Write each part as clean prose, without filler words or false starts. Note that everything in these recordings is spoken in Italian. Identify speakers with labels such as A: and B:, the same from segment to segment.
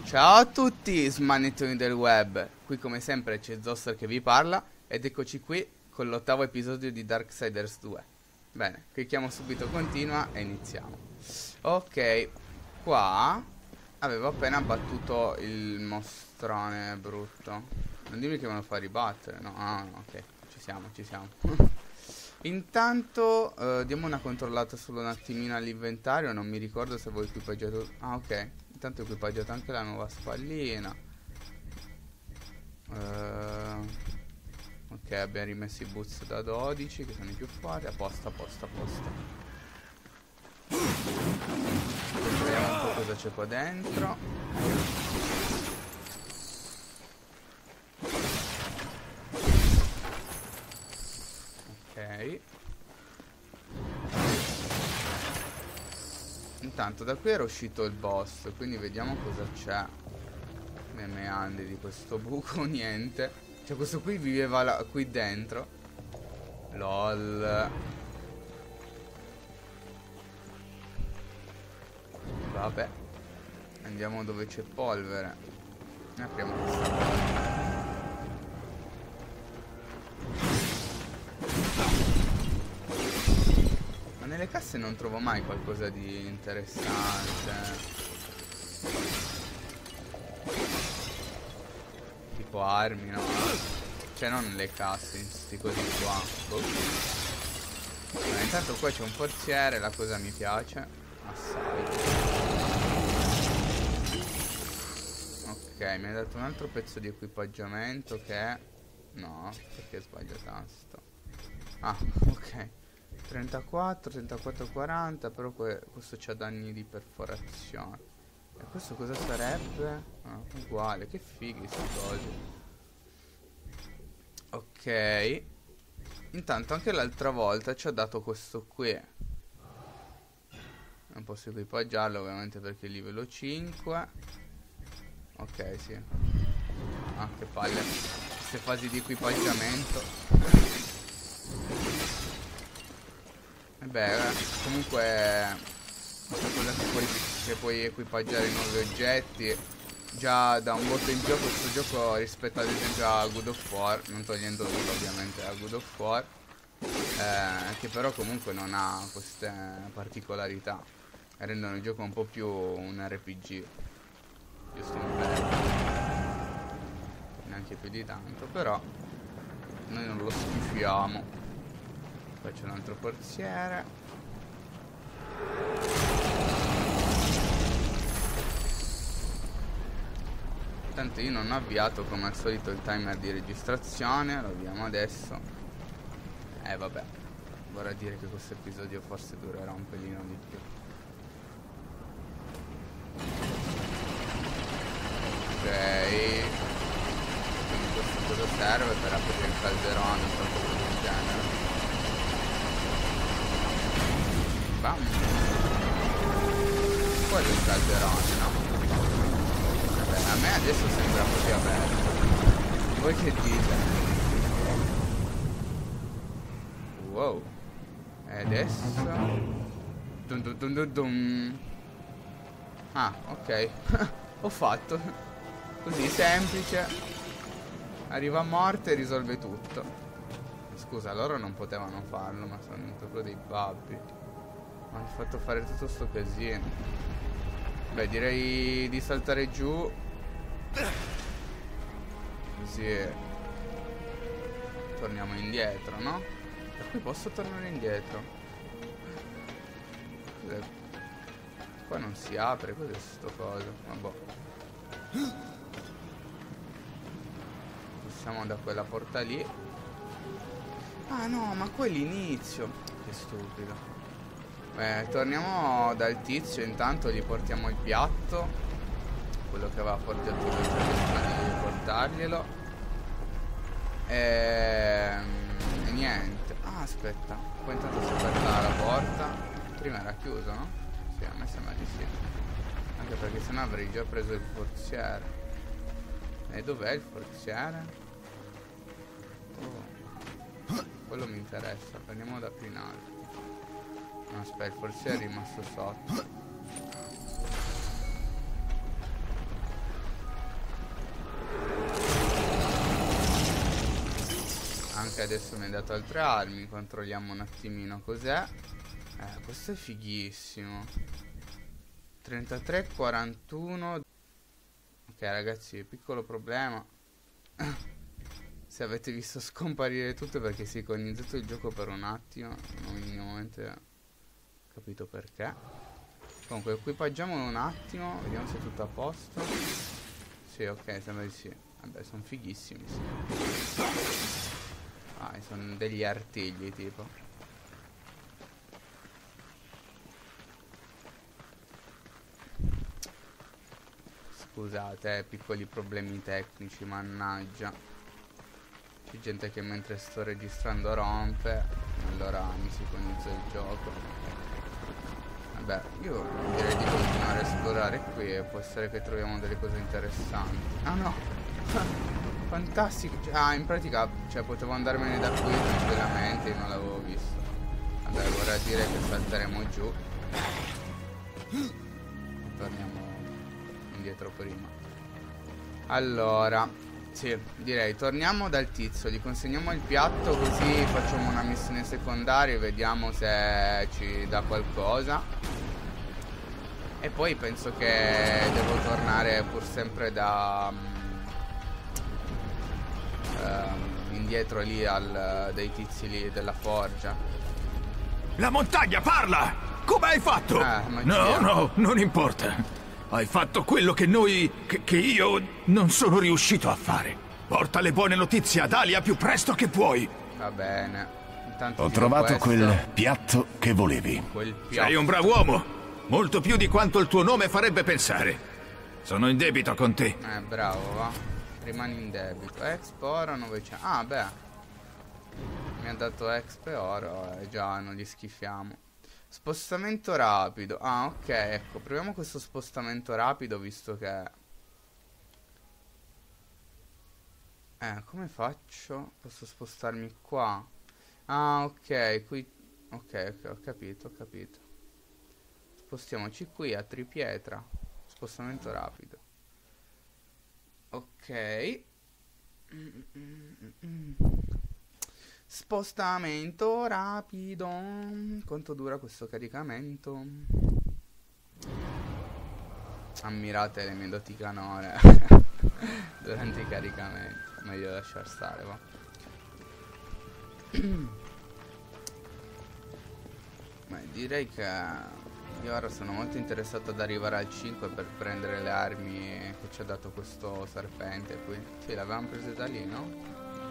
A: Ciao a tutti, smanettoni del web. Qui come sempre c'è Zoster che vi parla ed eccoci qui con l'ottavo episodio di Darksiders 2. Bene, clicchiamo subito continua e iniziamo. Ok, qua avevo appena battuto il mostrone brutto. Non dimmi che me lo fa ribattere, no? Ah, no, ok, ci siamo. Intanto diamo una controllata solo un attimino all'inventario. Non mi ricordo se avevo equipaggiato. Ah, ok. Intanto ho equipaggiato anche la nuova spallina. Ok, abbiamo rimesso i boots da 12 che sono i più forti. A posto. Vediamo un po' cosa c'è qua dentro. Ok. Intanto da qui era uscito il boss, quindi vediamo cosa c'è nei meandri di questo buco. Niente. Cioè questo qui viveva qui dentro. LOL. Vabbè. Andiamo dove c'è polvere. Apriamo questa porta. Ma nelle casse non trovo mai qualcosa di interessante. Tipo armi, no? Cioè non nelle casse, in sti cosi qua. Boh. Allora, intanto qua c'è un forziere, la cosa mi piace assai. Ok, mi ha dato un altro pezzo di equipaggiamento che è... No, perché sbaglio tasto. Ah, ok. 34, 40, però questo c'ha danni di perforazione. E questo cosa sarebbe? Ah, uguale, che fighi sti cosi. Ok. Intanto anche l'altra volta ci ha dato questo qui. Non posso equipaggiarlo ovviamente perché è livello 5. Ok, sì. Ah, che palle. Queste fasi di equipaggiamento. E beh, comunque questa cosa che puoi equipaggiare nuovi oggetti già da un botto in più a questo gioco rispetto ad esempio a God of War, non togliendo nulla ovviamente a God of War, che però comunque non ha queste particolarità e rendono il gioco un po' più un RPG, giusto un po', neanche più di tanto, però noi non lo schifiamo. Qua c'è un altro forziere. Tanto io non ho avviato come al solito il timer di registrazione. Lo avviamo adesso. Vabbè, vorrà dire che questo episodio forse durerà un pelino di più. Ok. Quindi questo cosa serve? Per aprire il calderone o qualcosa del genere. Bam. Quello è il calderone, no? Vabbè, a me adesso sembra proprio aperto. Voi che dite? Wow. E adesso? Dun dun dun dun dun. Ah, ok. Ho fatto. Così semplice. Arriva a morte e risolve tutto. Scusa, loro non potevano farlo, ma sono proprio dei babbi. Mi hanno fatto fare tutto sto casino. Beh, direi di saltare giù. Così torniamo indietro, no? Da qui posso tornare indietro. Cos'è? Qua non si apre, cos'è sto coso? Vabbè. Passiamo da quella porta lì. Ah no, ma qua è l'inizio. Che stupido. Torniamo dal tizio, intanto gli portiamo il piatto. Quello che aveva portato lui, cerchiamo di portarglielo. E niente. Ah, aspetta. Poi intanto si è aperta la porta. Prima era chiuso, no? Sì, a me sembra di sì. Anche perché sennò avrei già preso il forziere. E dov'è il forziere? Oh. Quello mi interessa. Prendiamo da più in alto. No, aspetta, il forziere è rimasto sotto. Ok, adesso mi hai dato altre armi. Controlliamo un attimino cos'è. Questo è fighissimo. 33, 41. Ok ragazzi, piccolo problema. Se avete visto scomparire tutto è perché si è sincronizzato il gioco per un attimo. Non ho minimamente capito perché. Comunque equipaggiamolo un attimo. Vediamo se è tutto a posto. Sì, ok, sembra di sì. Vabbè, sono fighissimi, sì. Ah, sono degli artigli tipo. Scusate, piccoli problemi tecnici, mannaggia. C'è gente che mentre sto registrando rompe, allora mi sincronizza il gioco. Vabbè, io direi di continuare a esplorare qui e può essere che troviamo delle cose interessanti. Ah no! Fantastico! Ah, in pratica, cioè, potevo andarmene da qui tranquillamente, io non l'avevo visto. Vabbè, vorrà dire che salteremo giù. Torniamo indietro prima. Allora, sì, direi torniamo dal tizio, gli consegniamo il piatto così facciamo una missione secondaria e vediamo se ci dà qualcosa. E poi penso che devo tornare pur sempre da indietro lì dai tizi lì della forgia.
B: La montagna parla! Come hai fatto? No, non importa. Hai fatto quello che che io non sono riuscito a fare. Porta le buone notizie ad Alia più presto che puoi.
A: Va bene. Intanto
C: ho trovato quel piatto che volevi.
B: Sei un bravo uomo. Molto più di quanto il tuo nome farebbe pensare. Sono in debito con te.
A: Bravo, va. Rimani in debito. Expo oro 900. Ah, beh. Mi ha dato expo e oro e già non li schifiamo. Spostamento rapido. Ah, ok, ecco. Proviamo questo spostamento rapido visto che... come faccio? Posso spostarmi qua? Ah, ok, qui... Ok, ho capito, Spostiamoci qui a Tripietra. Spostamento rapido. Ok. Spostamento rapido. Quanto dura questo caricamento? Ammirate le mie doti canore durante i caricamenti. Meglio lasciar stare, va. Ma direi che io ora sono molto interessato ad arrivare al 5 per prendere le armi che ci ha dato questo serpente qui. Sì, l'avevamo prese da lì, no?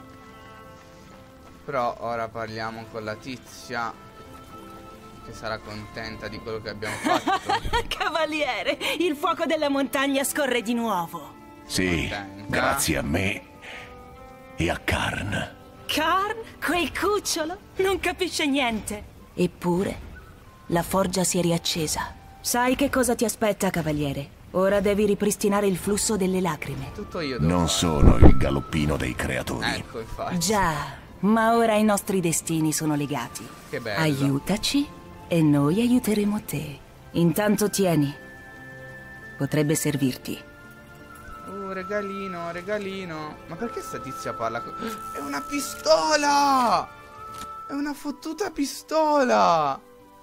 A: Però ora parliamo con la tizia, che sarà contenta di quello che abbiamo fatto.
D: Cavaliere, il fuoco della montagna scorre di nuovo.
C: Sì, grazie a me e a Karn.
D: Karn? Quel cucciolo? Non capisce niente. Eppure, la forgia si è riaccesa. Sai che cosa ti aspetta, cavaliere? Ora devi ripristinare il flusso delle lacrime.
A: Tutto io
C: non sono il galoppino dei creatori.
A: Ecco, infatti.
D: Già, ma ora i nostri destini sono legati.
A: Che bello.
D: Aiutaci e noi aiuteremo te. Intanto tieni. Potrebbe servirti.
A: Regalino, regalino. Ma perché sta tizia parla? È una pistola! È una fottuta pistola!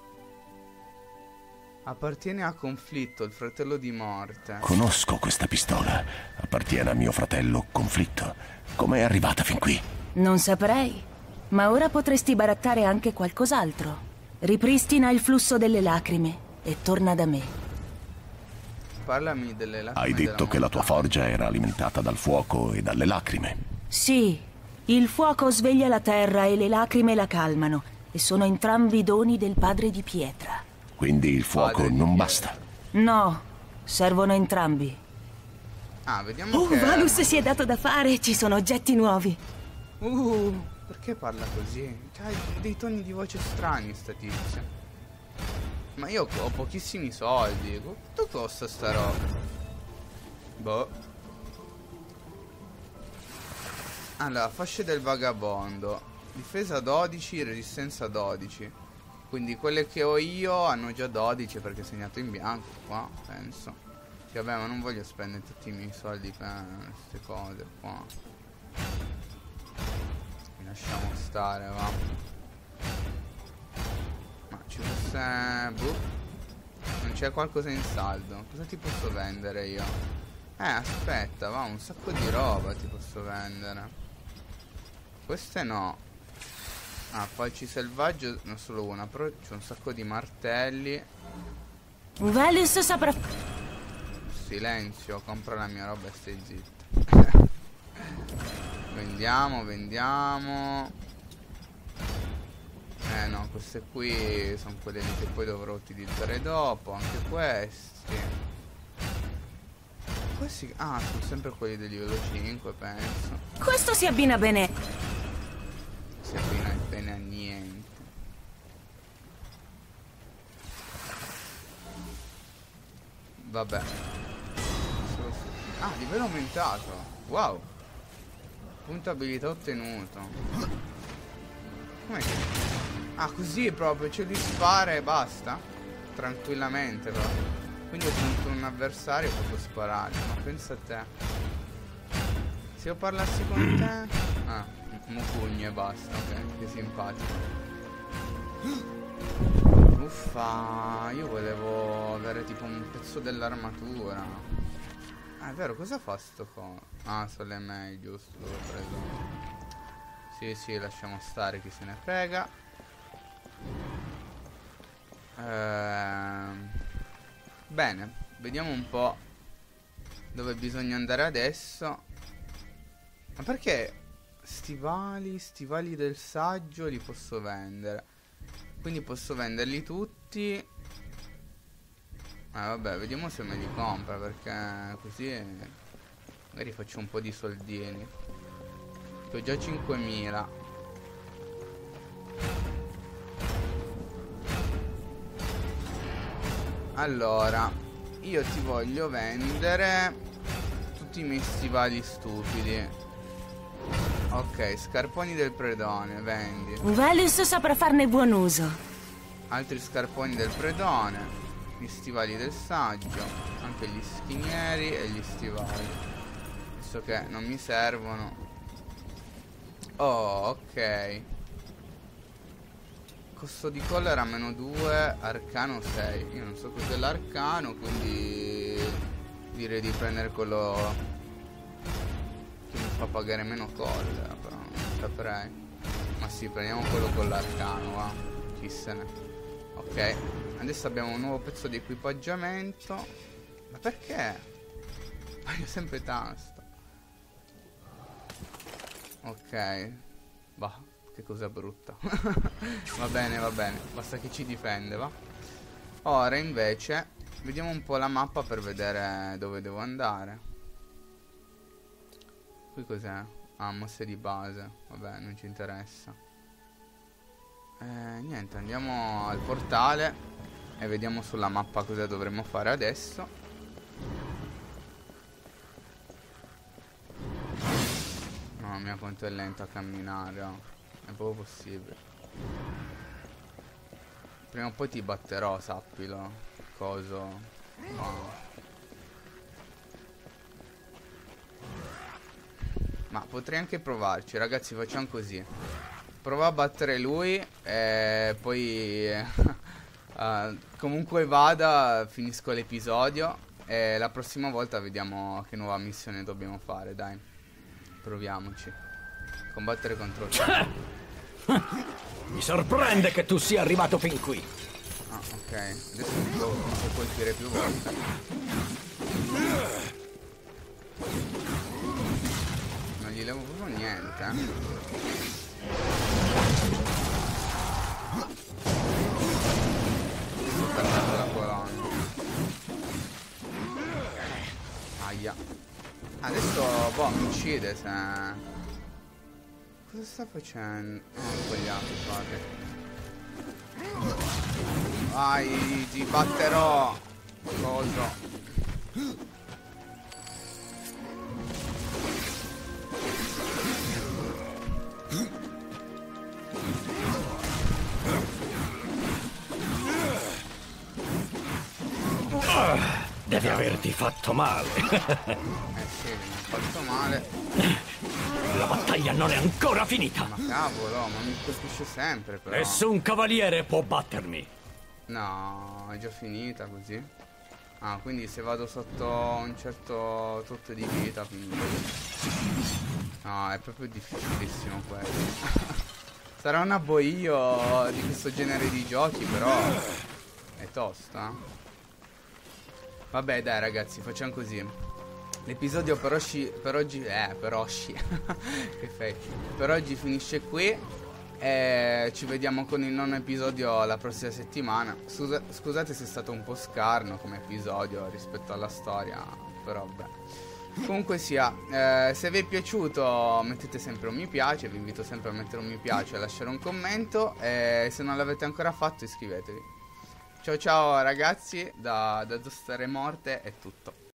A: Appartiene a Conflitto, il fratello di Morte.
C: Conosco questa pistola. Appartiene a mio fratello Conflitto. Come è arrivata fin qui?
D: Non saprei. Ma ora potresti barattare anche qualcos'altro. Ripristina il flusso delle lacrime e torna da me.
A: Parlami delle lacrime.
C: Hai detto che la tua forgia era alimentata dal fuoco e dalle lacrime.
D: Sì, il fuoco sveglia la terra e le lacrime la calmano. E sono entrambi doni del padre di pietra.
C: Quindi il fuoco non basta?
D: No, servono entrambi.
A: Ah, vediamo che...
D: Valus si è dato da fare, ci sono oggetti nuovi.
A: Perché parla così? C'ha dei toni di voce strani sta tizia. Ma io ho pochissimi soldi. Quanto costa sta roba? Boh. Allora, fasce del vagabondo. Difesa 12, resistenza 12. Quindi quelle che ho io hanno già 12 perché è segnato in bianco qua, penso. Sì, vabbè, ma non voglio spendere tutti i miei soldi per queste cose qua. lasciamo stare, va. Ma ci fosse... boh. Non c'è qualcosa in saldo. Cosa ti posso vendere io? Aspetta, va, un sacco di roba ti posso vendere. Queste no. Falci selvaggio, non solo una, però c'è un sacco di martelli.
D: Velius saprà...
A: Silenzio, compra la mia roba e stai zitto. Vendiamo. No, queste qui sono quelle lì che poi dovrò utilizzare dopo. Anche questi. Questi... sono sempre quelli del livello 5, penso.
D: Questo si abbina bene.
A: Si abbina bene a niente. Vabbè. Livello aumentato. Wow. Punto abilità ottenuto. Com'è che... così proprio, cioè di spara e basta. Tranquillamente proprio. Quindi ho punto un avversario e posso sparare. Ma pensa a te. Se io parlassi con te... Mufugno e basta, ok, che simpatico. Uffa, io volevo avere tipo un pezzo dell'armatura. È vero, cosa fa sto coso? Sono le mail, giusto, l'ho preso. Sì, lasciamo stare, chi se ne frega. Bene, vediamo un po' dove bisogna andare adesso. Ma perché... Stivali del saggio li posso vendere. Quindi posso venderli tutti. Vabbè, vediamo se me li compra, perché così magari faccio un po' di soldini. Che ho già 5.000. Allora, io ti voglio vendere tutti i miei stivali stupidi. Ok, scarponi del predone, vendi.
D: Velius saprà farne buon uso.
A: Altri scarponi del predone. Gli stivali del saggio. Anche gli schinieri e gli stivali. Visto che non mi servono. Oh, ok. Costo di collera -2, arcano 6. Io non so cos'è l'arcano, quindi direi di prendere quello che mi fa pagare meno collera, però non saprei. Ma sì, prendiamo quello con l'arcano, va. Chi se ne. Ok, adesso abbiamo un nuovo pezzo di equipaggiamento. Ma perché? Voglio sempre tasto. Ok. Bah, che cosa brutta. Va bene, basta che ci difende, va. Ora invece vediamo un po' la mappa per vedere dove devo andare. Qui cos'è? Mosse di base. Vabbè, non ci interessa. Niente, andiamo al portale e vediamo sulla mappa cosa dovremmo fare adesso. No, mia quanto è lento a camminare, oh. È proprio possibile. Prima o poi ti batterò, sappilo. Coso. No. Ma potrei anche provarci, ragazzi, facciamo così. Provo a battere lui e poi comunque vada, finisco l'episodio e la prossima volta vediamo che nuova missione dobbiamo fare, dai. Proviamoci. Combattere contro te.
E: Mi sorprende che tu sia arrivato fin qui.
A: Ok, adesso mi può colpire più volte. Gli levo proprio niente, la colonna. Aia. Adesso boh, mi uccide se... Cosa sta facendo? Ho sbagliato, fate. Vai, ti batterò. Coso.
E: Deve averti fatto male.
A: Sì, mi ha fatto male.
E: La battaglia non è ancora finita.
A: Ma cavolo, ma mi colpisce sempre però.
E: Nessun cavaliere può battermi.
A: No, è già finita così. Ah, quindi se vado sotto un certo tot di vita, quindi... No, è proprio difficilissimo quello. Sarà un abboio di questo genere di giochi, però è tosta. Vabbè dai ragazzi, facciamo così. L'episodio per oggi che fai? Per oggi finisce qui. Ci vediamo con il nono episodio la prossima settimana. Scusate se è stato un po' scarno come episodio rispetto alla storia, però beh. Comunque sia, se vi è piaciuto mettete sempre un mi piace. Vi invito sempre a mettere un mi piace e a lasciare un commento. E se non l'avete ancora fatto iscrivetevi. Ciao ciao ragazzi, da Dostere Morte è tutto.